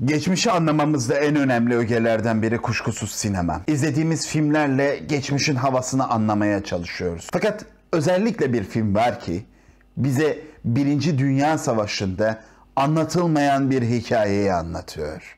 Geçmişi anlamamızda en önemli ögelerden biri kuşkusuz sinema. İzlediğimiz filmlerle geçmişin havasını anlamaya çalışıyoruz. Fakat özellikle bir film var ki bize Birinci Dünya Savaşı'nda anlatılmayan bir hikayeyi anlatıyor.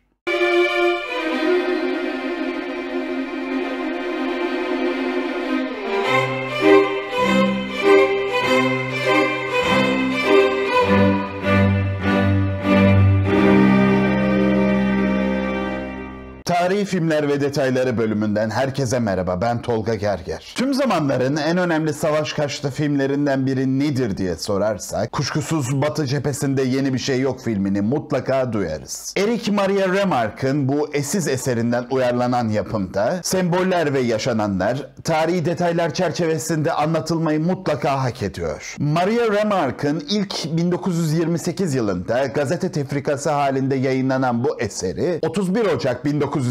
Tarihi filmler ve detayları bölümünden herkese merhaba, ben Tolga Gerger. Tüm zamanların en önemli savaş karşıtı filmlerinden biri nedir diye sorarsak, kuşkusuz Batı Cephesinde Yeni Bir Şey Yok filmini mutlaka duyarız. Erich Maria Remarque'ın bu eşsiz eserinden uyarlanan yapımda semboller ve yaşananlar tarihi detaylar çerçevesinde anlatılmayı mutlaka hak ediyor. Maria Remarque'ın ilk 1928 yılında gazete tefrikası halinde yayınlanan bu eseri 31 Ocak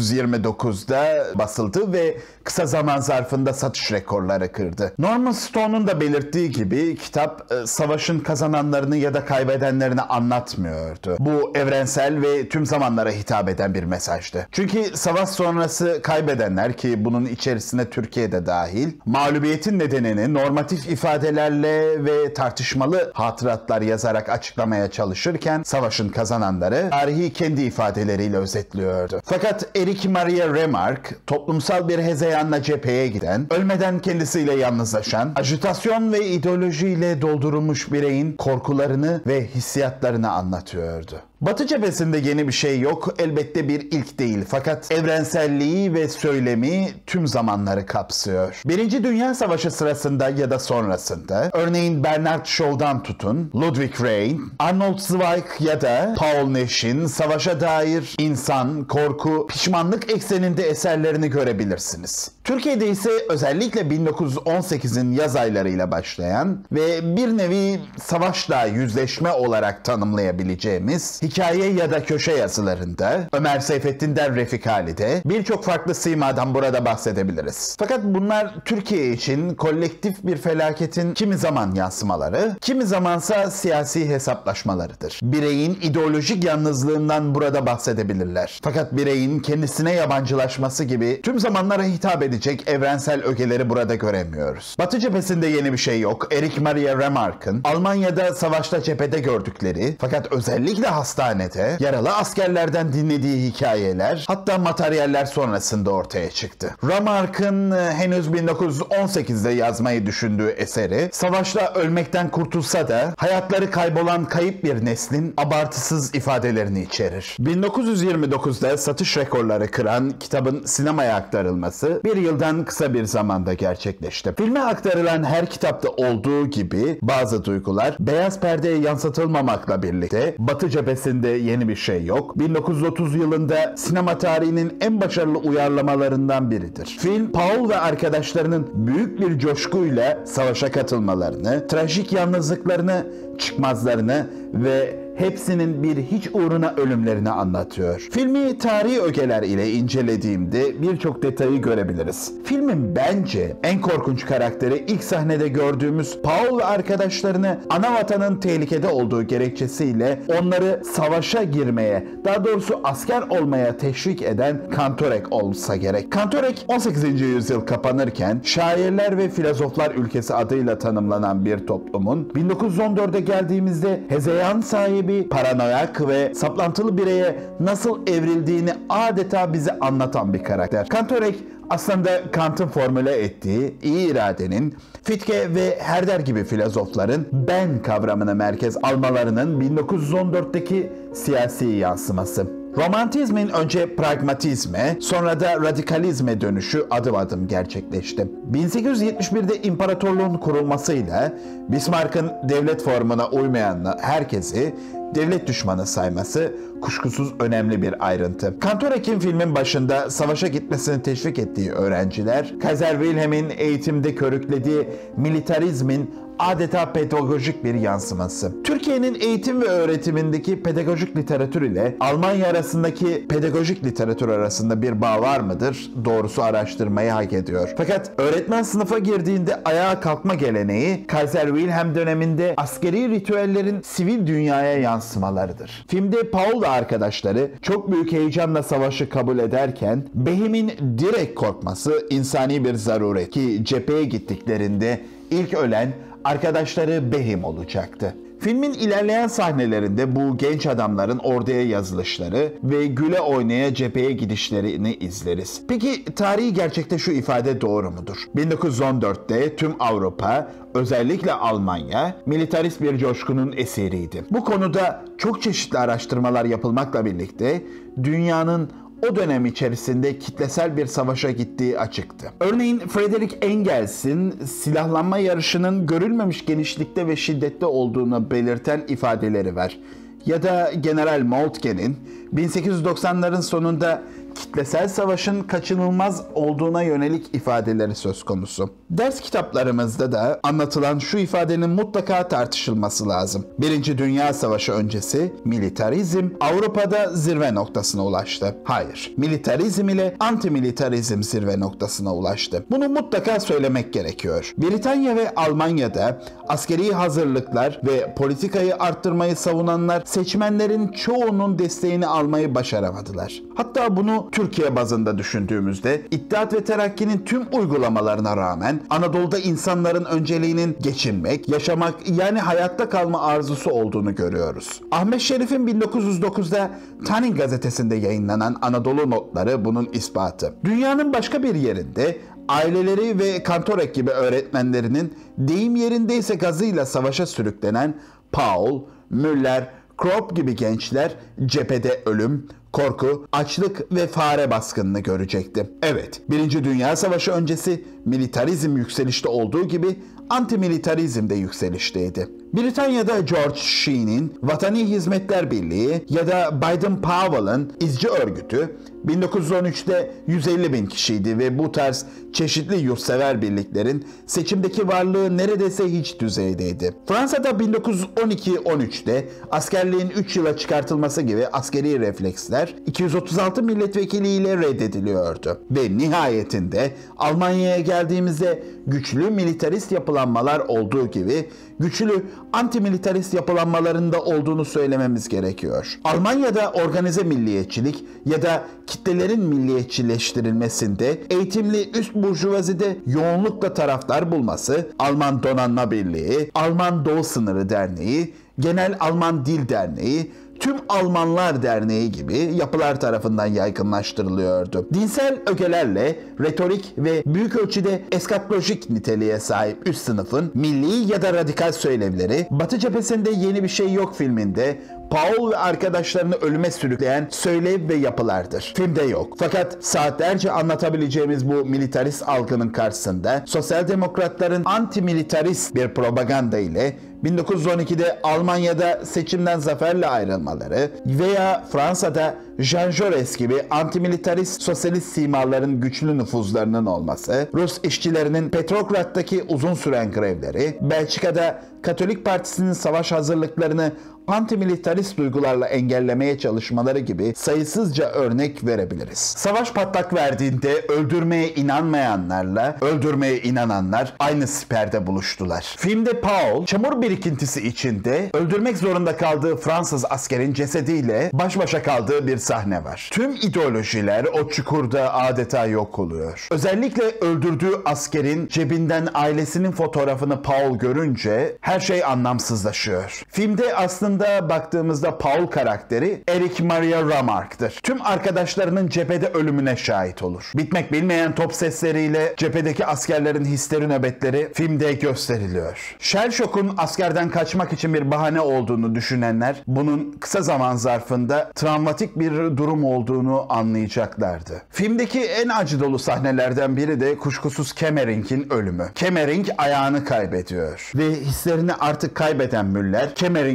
1929'da basıldı ve kısa zaman zarfında satış rekorları kırdı. Norman Stone'un da belirttiği gibi kitap savaşın kazananlarını ya da kaybedenlerini anlatmıyordu. Bu evrensel ve tüm zamanlara hitap eden bir mesajdı. Çünkü savaş sonrası kaybedenler, ki bunun içerisine Türkiye'de dahil, mağlubiyetin nedenini normatif ifadelerle ve tartışmalı hatıratlar yazarak açıklamaya çalışırken savaşın kazananları tarihi kendi ifadeleriyle özetliyordu. Fakat Erich Maria Remarque toplumsal bir hezeyanla cepheye giden, ölmeden kendisiyle yalnızlaşan, ajitasyon ve ideolojiyle doldurulmuş bireyin korkularını ve hissiyatlarını anlatıyordu. Batı Cephesinde Yeni Bir Şey Yok elbette bir ilk değil, fakat evrenselliği ve söylemi tüm zamanları kapsıyor. Birinci Dünya Savaşı sırasında ya da sonrasında, örneğin Bernard Shaw'dan tutun, Ludwig Rein, Arnold Zweig ya da Paul Nash'in savaşa dair insan, korku, pişmanlık ekseninde eserlerini görebilirsiniz. Türkiye'de ise özellikle 1918'in yaz aylarıyla başlayan ve bir nevi savaşla yüzleşme olarak tanımlayabileceğimiz hikaye ya da köşe yazılarında, Ömer Seyfettin'den Refik Hali'de birçok farklı simadan burada bahsedebiliriz. Fakat bunlar Türkiye için kolektif bir felaketin kimi zaman yansımaları, kimi zamansa siyasi hesaplaşmalarıdır. Bireyin ideolojik yalnızlığından burada bahsedebilirler. Fakat bireyin kendisine yabancılaşması gibi tüm zamanlara hitap edecek evrensel ögeleri burada göremiyoruz. Batı Cephesinde Yeni Bir Şey Yok, Erich Maria Remarque'ın Almanya'da savaşta cephede gördükleri, fakat özellikle hastanede yaralı askerlerden dinlediği hikayeler, hatta materyaller sonrasında ortaya çıktı. Remarque'ın henüz 1918'de yazmayı düşündüğü eseri, savaşta ölmekten kurtulsa da hayatları kaybolan kayıp bir neslin abartısız ifadelerini içerir. 1929'da satış rekorları kıran kitabın sinemaya aktarılması bir yıldan kısa bir zamanda gerçekleşti. Filme aktarılan her kitapta olduğu gibi bazı duygular beyaz perdeye yansıtılmamakla birlikte Batı Cephesinde Yeni Bir Şey Yok, 1930 yılında sinema tarihinin en başarılı uyarlamalarından biridir. Film, Paul ve arkadaşlarının büyük bir coşkuyla savaşa katılmalarını, trajik yalnızlıklarını, çıkmazlarını ve hepsinin bir hiç uğruna ölümlerini anlatıyor. Filmi tarihi ögeler ile incelediğimde birçok detayı görebiliriz. Filmin bence en korkunç karakteri ilk sahnede gördüğümüz Paul ve arkadaşlarını anavatanın tehlikede olduğu gerekçesiyle onları savaşa girmeye, daha doğrusu asker olmaya teşvik eden Kantorek olsa gerek. Kantorek 18. yüzyıl kapanırken şairler ve filozoflar ülkesi adıyla tanımlanan bir toplumun 1914'e geldiğimizde hezeyan sahibi, paranoyak ve saplantılı bireye nasıl evrildiğini adeta bize anlatan bir karakter. Kantorek aslında Kant'ın formüle ettiği iyi iradenin, Fichte ve Herder gibi filozofların ben kavramını merkez almalarının 1914'teki siyasi yansıması. Romantizmin önce pragmatizme, sonra da radikalizme dönüşü adım adım gerçekleşti. 1871'de imparatorluğun kurulmasıyla Bismarck'ın devlet formuna uymayan herkesi devlet düşmanı sayması kuşkusuz önemli bir ayrıntı. Kantorek'in filmin başında savaşa gitmesini teşvik ettiği öğrenciler, Kaiser Wilhelm'in eğitimde körüklediği militarizmin adeta pedagojik bir yansıması. Türkiye'nin eğitim ve öğretimindeki pedagojik literatür ile Almanya arasındaki pedagojik literatür arasında bir bağ var mıdır? Doğrusu araştırmayı hak ediyor. Fakat öğretmen sınıfa girdiğinde ayağa kalkma geleneği Kaiser Wilhelm döneminde askeri ritüellerin sivil dünyaya yansımalarıdır. Filmde Paul ve arkadaşları çok büyük heyecanla savaşı kabul ederken Behim'in direkt korkması insani bir zaruret ki cepheye gittiklerinde ilk ölen arkadaşları Behim olacaktı. Filmin ilerleyen sahnelerinde bu genç adamların orduya yazılışları ve güle oynaya cepheye gidişlerini izleriz. Peki tarihi gerçekte şu ifade doğru mudur? 1914'te tüm Avrupa, özellikle Almanya, militarist bir coşkunun esiriydi. Bu konuda çok çeşitli araştırmalar yapılmakla birlikte dünyanın o dönem içerisinde kitlesel bir savaşa gittiği açıktı. Örneğin Friedrich Engels'in silahlanma yarışının görülmemiş genişlikte ve şiddette olduğunu belirten ifadeleri var. Ya da General Moltke'nin 1890'ların sonunda kitlesel savaşın kaçınılmaz olduğuna yönelik ifadeleri söz konusu. Ders kitaplarımızda da anlatılan şu ifadenin mutlaka tartışılması lazım. Birinci Dünya Savaşı öncesi militarizm Avrupa'da zirve noktasına ulaştı. Hayır, militarizm ile antimilitarizm zirve noktasına ulaştı. Bunu mutlaka söylemek gerekiyor. Britanya ve Almanya'da askeri hazırlıklar ve politikayı arttırmayı savunanlar seçmenlerin çoğunun desteğini almayı başaramadılar. Hatta bunu Türkiye bazında düşündüğümüzde İttihat ve Terakki'nin tüm uygulamalarına rağmen Anadolu'da insanların önceliğinin geçinmek, yaşamak yani hayatta kalma arzusu olduğunu görüyoruz. Ahmet Şerif'in 1909'da Tanin gazetesinde yayınlanan Anadolu Notları bunun ispatı. Dünyanın başka bir yerinde aileleri ve Kantorek gibi öğretmenlerinin deyim yerindeyse gazıyla savaşa sürüklenen Paul, Müller, Krop gibi gençler cephede ölüm, korku, açlık ve fare baskınını görecekti. Evet, Birinci Dünya Savaşı öncesi militarizm yükselişte olduğu gibi antimilitarizm de yükselişteydi. Britanya'da George Sheen'in Vatani Hizmetler Birliği ya da Baden-Powell'ın izci örgütü 1913'te 150 bin kişiydi ve bu tarz çeşitli yurtsever birliklerin seçimdeki varlığı neredeyse hiç düzeydeydi. Fransa'da 1912-13'te askerliğin 3 yıla çıkartılması gibi askeri refleksler 236 milletvekiliyle reddediliyordu. Ve nihayetinde Almanya'ya geldiğimizde güçlü militarist yapılanmalar olduğu gibi güçlü antimilitarist yapılanmalarında olduğunu söylememiz gerekiyor. Almanya'da organize milliyetçilik ya da kitlelerin milliyetçileştirilmesinde eğitimli üst burjuvazide yoğunlukla taraftar bulması, Alman Donanma Birliği, Alman Doğu Sınırı Derneği, Genel Alman Dil Derneği, Tüm Almanlar Derneği gibi yapılar tarafından yaygınlaştırılıyordu. Dinsel ögelerle retorik ve büyük ölçüde eskatolojik niteliğe sahip üst sınıfın milli ya da radikal söylevleri Batı Cephesi'nde Yeni Bir Şey Yok filminde Paul ve arkadaşlarını ölüme sürükleyen söylev ve yapılardır. Filmde yok. Fakat saatlerce anlatabileceğimiz bu militarist algının karşısında sosyal demokratların antimilitarist bir propaganda ile 1912'de Almanya'da seçimden zaferle ayrılmaları veya Fransa'da Jean Jaurès gibi antimilitarist sosyalist simaların güçlü nüfuzlarının olması, Rus işçilerinin Petrograd'daki uzun süren grevleri, Belçika'da Katolik Partisi'nin savaş hazırlıklarını antimilitarist duygularla engellemeye çalışmaları gibi sayısızca örnek verebiliriz. Savaş patlak verdiğinde öldürmeye inanmayanlarla öldürmeye inananlar aynı siperde buluştular. Filmde Paul, çamur birikintisi içinde öldürmek zorunda kaldığı Fransız askerin cesediyle baş başa kaldığı bir sahne var. Tüm ideolojiler o çukurda adeta yok oluyor. Özellikle öldürdüğü askerin cebinden ailesinin fotoğrafını Paul görünce her şey anlamsızlaşıyor. Filmde aslında baktığımızda Paul karakteri Erich Maria Remarque'dır. Tüm arkadaşlarının cephede ölümüne şahit olur. Bitmek bilmeyen top sesleriyle cephedeki askerlerin histeri nöbetleri filmde gösteriliyor. Shell Shock'un askerden kaçmak için bir bahane olduğunu düşünenler bunun kısa zaman zarfında travmatik bir durum olduğunu anlayacaklardı. Filmdeki en acı dolu sahnelerden biri de kuşkusuz Kemmering'in ölümü. Kemmering ayağını kaybediyor ve hislerini artık kaybeden Müller, Kemmering'in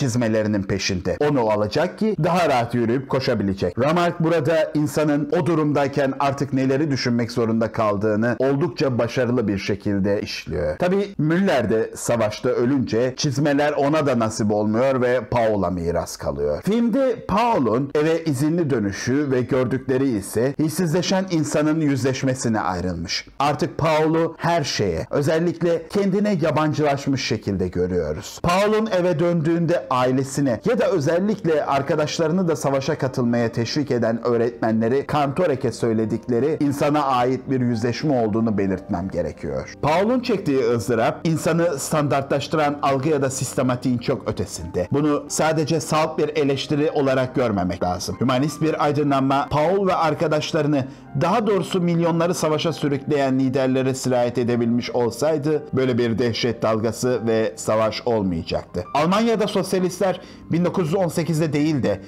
çizmelerinin peşinde. Onu alacak ki daha rahat yürüyüp koşabilecek. Remarque burada insanın o durumdayken artık neleri düşünmek zorunda kaldığını oldukça başarılı bir şekilde işliyor. Tabii Müller de savaşta ölünce çizmeler ona da nasip olmuyor ve Paul'a miras kalıyor. Filmde Paul'un eve izinli dönüşü ve gördükleri ise hissizleşen insanın yüzleşmesine ayrılmış. Artık Paul'u her şeye, özellikle kendine yabancılaşmış şekilde görüyoruz. Paul'un eve döndüğünde ailesine ya da özellikle arkadaşlarını da savaşa katılmaya teşvik eden öğretmenleri Kantorek'e söyledikleri insana ait bir yüzleşme olduğunu belirtmem gerekiyor. Paul'un çektiği ızdırap insanı standartlaştıran algı ya da sistematiğin çok ötesinde. Bunu sadece salt bir eleştiri olarak görmemek lazım. Hümanist bir aydınlanma Paul ve arkadaşlarını, daha doğrusu milyonları savaşa sürükleyen liderlere sirayet edebilmiş olsaydı böyle bir dehşet dalgası ve savaş olmayacaktı. Almanya'da sosyalistler 1918'de değil de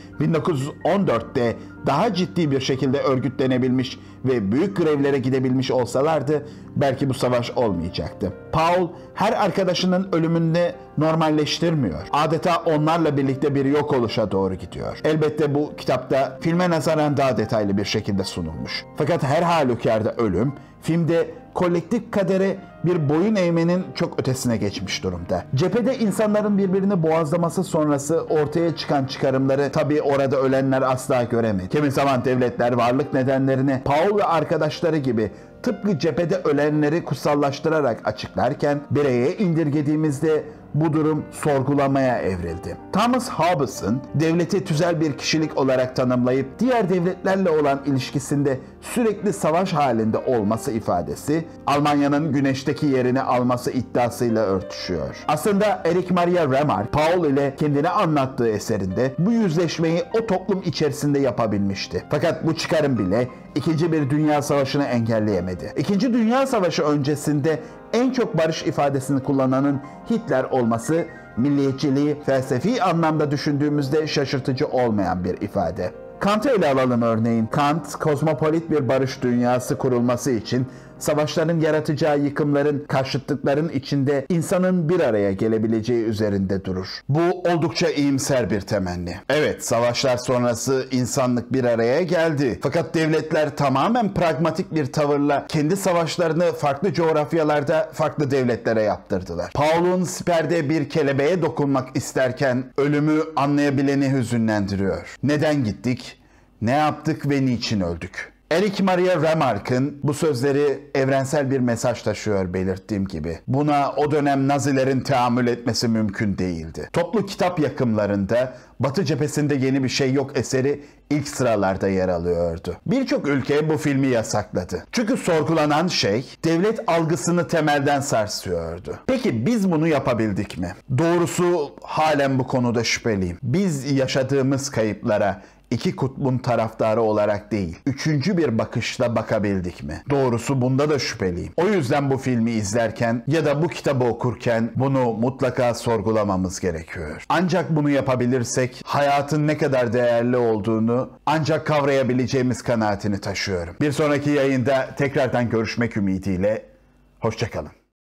1914'te daha ciddi bir şekilde örgütlenebilmiş ve büyük grevlere gidebilmiş olsalardı belki bu savaş olmayacaktı. Paul her arkadaşının ölümünü normalleştirmiyor. Adeta onlarla birlikte bir yok oluşa doğru gidiyor. Elbette bu kitapta filme nazaran daha detaylı bir şekilde sunulmuş. Fakat her halükarda ölüm filmde kolektif kadere bir boyun eğmenin çok ötesine geçmiş durumda. Cephede insanların birbirini boğazlaması sonrası ortaya çıkan çıkarımları tabii orada ölenler asla göremedi. Kimi zaman devletler varlık nedenlerini Paul ve arkadaşları gibi tıpkı cephede ölenleri kutsallaştırarak açıklarken bireye indirgediğimizde bu durum sorgulamaya evrildi. Thomas Hobbes'ın devleti tüzel bir kişilik olarak tanımlayıp diğer devletlerle olan ilişkisinde sürekli savaş halinde olması ifadesi Almanya'nın güneşteki yerini alması iddiasıyla örtüşüyor. Aslında Erich Maria Remarque, Paul ile kendine anlattığı eserinde bu yüzleşmeyi o toplum içerisinde yapabilmişti. Fakat bu çıkarım bile İkinci bir Dünya Savaşı'nı engelleyemedi. İkinci Dünya Savaşı öncesinde en çok barış ifadesini kullananın Hitler olması, milliyetçiliği felsefi anlamda düşündüğümüzde şaşırtıcı olmayan bir ifade. Kant'ı ele alalım örneğin. Kant, kozmopolit bir barış dünyası kurulması için savaşların yaratacağı yıkımların, karşıtlıkların içinde insanın bir araya gelebileceği üzerinde durur. Bu oldukça iyimser bir temenni. Evet, savaşlar sonrası insanlık bir araya geldi. Fakat devletler tamamen pragmatik bir tavırla kendi savaşlarını farklı coğrafyalarda farklı devletlere yaptırdılar. Paul'un siperde bir kelebeğe dokunmak isterken ölümü anlayabileni hüzünlendiriyor. Neden gittik? Ne yaptık ve niçin öldük? Erich Maria Remarque'ın bu sözleri evrensel bir mesaj taşıyor belirttiğim gibi. Buna o dönem Nazilerin tahammül etmesi mümkün değildi. Toplu kitap yakımlarında Batı cephesinde yeni bir şey yok eseri ilk sıralarda yer alıyordu. Birçok ülke bu filmi yasakladı. Çünkü sorgulanan şey devlet algısını temelden sarsıyordu. Peki biz bunu yapabildik mi? Doğrusu halen bu konuda şüpheliyim. Biz yaşadığımız kayıplara İki kutbun taraftarı olarak değil, üçüncü bir bakışla bakabildik mi? Doğrusu bunda da şüpheliyim. O yüzden bu filmi izlerken ya da bu kitabı okurken bunu mutlaka sorgulamamız gerekiyor. Ancak bunu yapabilirsek hayatın ne kadar değerli olduğunu ancak kavrayabileceğimiz kanaatini taşıyorum. Bir sonraki yayında tekrardan görüşmek ümidiyle, hoşça kalın.